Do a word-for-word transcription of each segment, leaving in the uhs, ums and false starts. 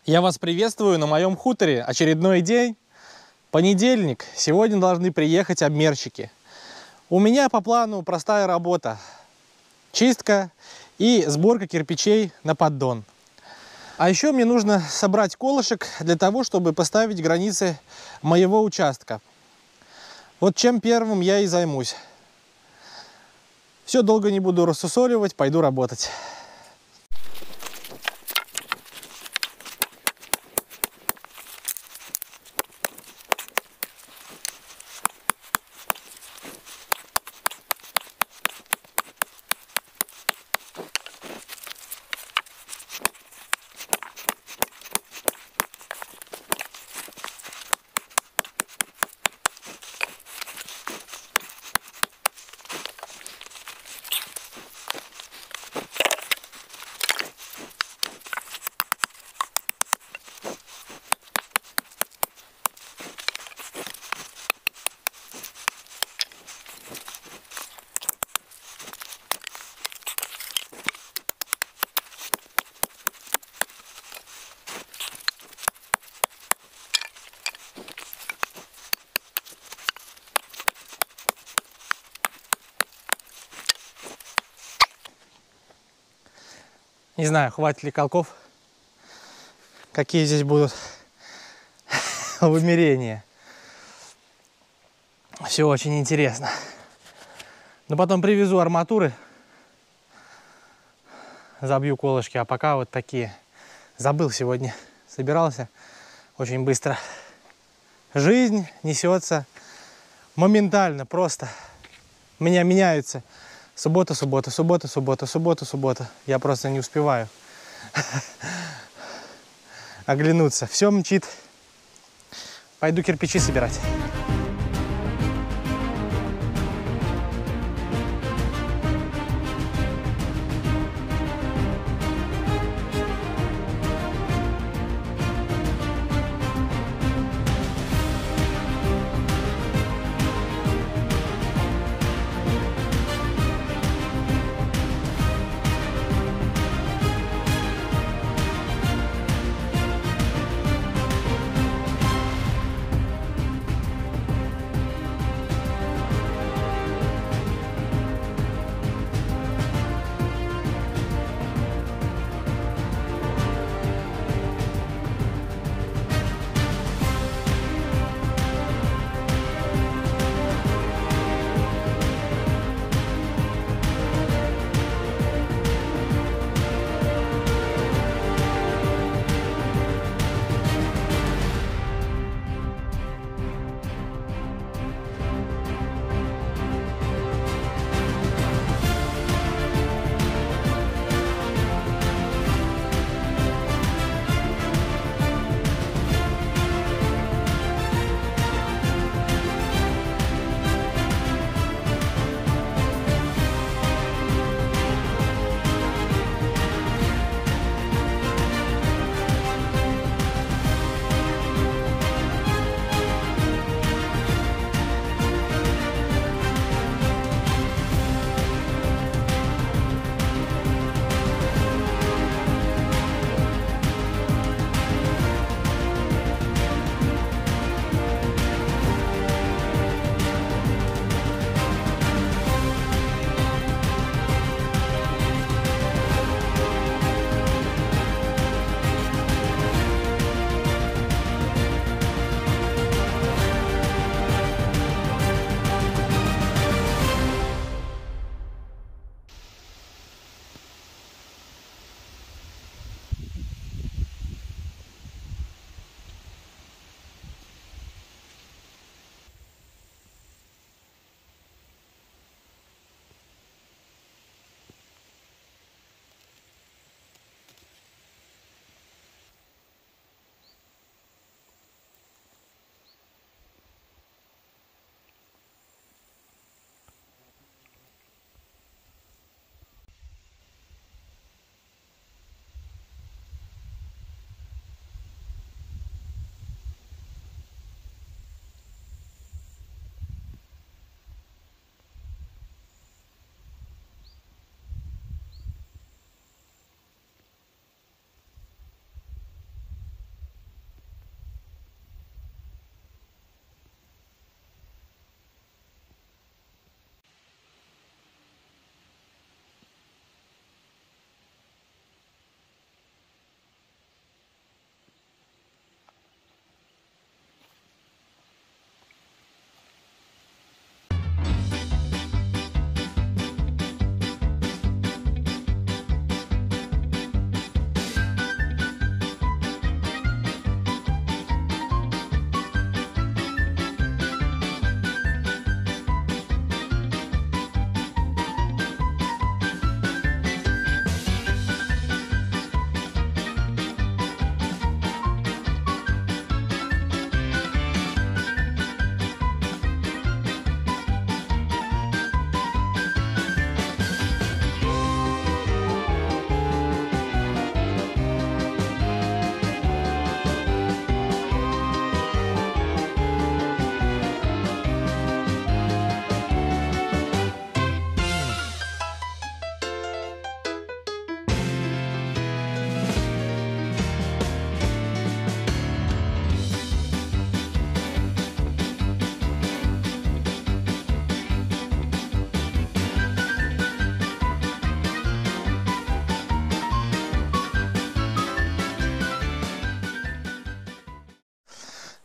Я вас приветствую на моем хуторе. Очередной день, понедельник. Сегодня должны приехать обмерщики. У меня по плану простая работа. Чистка и сборка кирпичей на поддон. А еще мне нужно собрать колышек для того, чтобы поставить границы моего участка. Вот чем первым я и займусь. Все, долго не буду рассусоливать, пойду работать. Не знаю, хватит ли колков, какие здесь будут вымерения. Все очень интересно. Но потом привезу арматуры, забью колышки, а пока вот такие. Забыл сегодня, собирался очень быстро. Жизнь несется моментально, просто. У меня меняются. Суббота, суббота, суббота, суббота, суббота, суббота. Я просто не успеваю оглянуться. Все мчит. Пойду кирпичи собирать.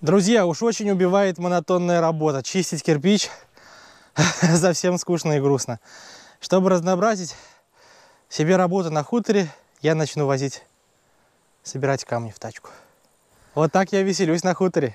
Друзья, уж очень убивает монотонная работа. Чистить кирпич совсем скучно и грустно. Чтобы разнообразить себе работу на хуторе, я начну возить, собирать камни в тачку. Вот так я веселюсь на хуторе.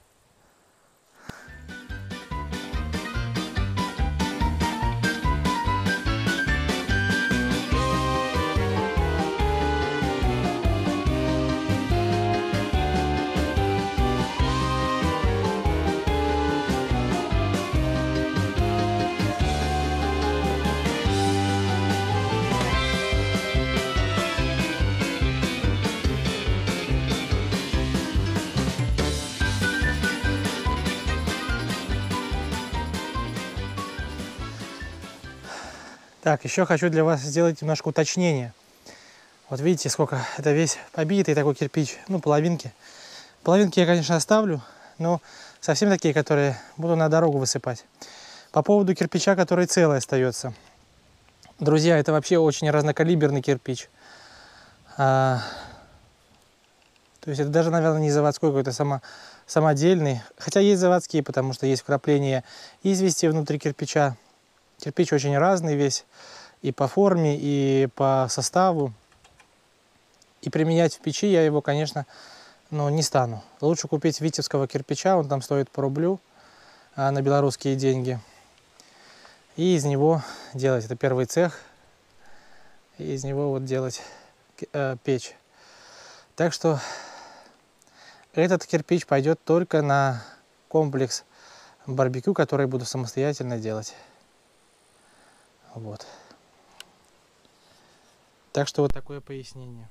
Так, еще хочу для вас сделать немножко уточнение. Вот видите, сколько это весь побитый такой кирпич, ну, половинки. Половинки я, конечно, оставлю, но совсем такие, которые буду на дорогу высыпать. По поводу кирпича, который целый остается. Друзья, это вообще очень разнокалиберный кирпич. А, то есть это даже, наверное, не заводской какой-то, само, самодельный. Хотя есть заводские, потому что есть вкрапление извести внутри кирпича. Кирпич очень разный весь и по форме, и по составу. И применять в печи я его, конечно, ну, не стану. Лучше купить витебского кирпича, он там стоит по рублю а, на белорусские деньги. И из него делать, это первый цех, и из него вот делать э, печь. Так что этот кирпич пойдет только на комплекс барбекю, который буду самостоятельно делать. Вот. Так что вот такое пояснение.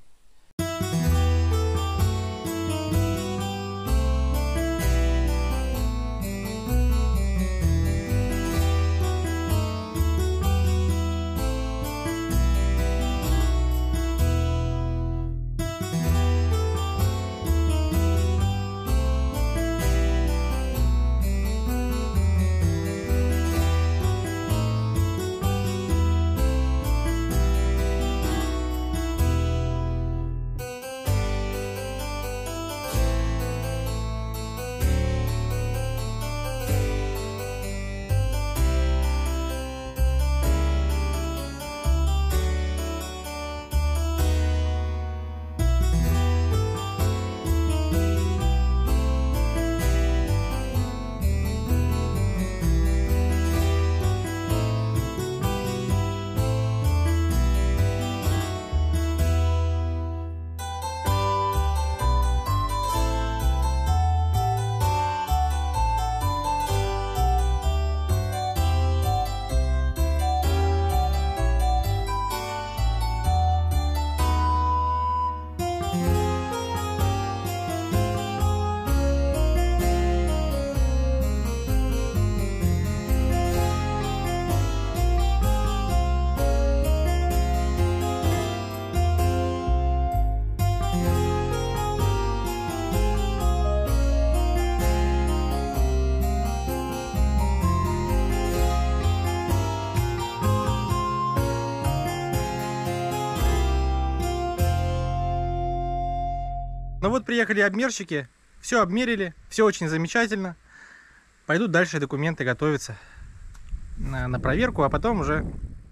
Ну вот приехали обмерщики, все обмерили, все очень замечательно. Пойдут дальше документы готовиться на, на проверку, а потом уже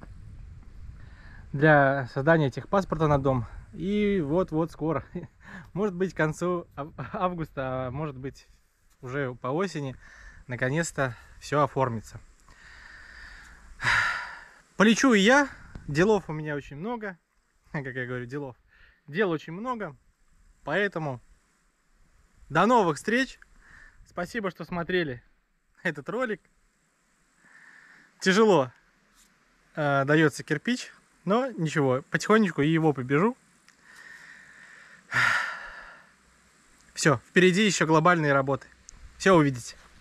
для создания техпаспорта на дом. И вот-вот скоро, может быть к концу августа, а может быть уже по осени, наконец-то все оформится. Полечу и я, делов у меня очень много, как я говорю, делов, дел очень много. Поэтому до новых встреч. Спасибо, что смотрели этот ролик. Тяжело э, дается кирпич, но ничего, потихонечку и его побежу. Все, впереди еще глобальные работы. Все увидите.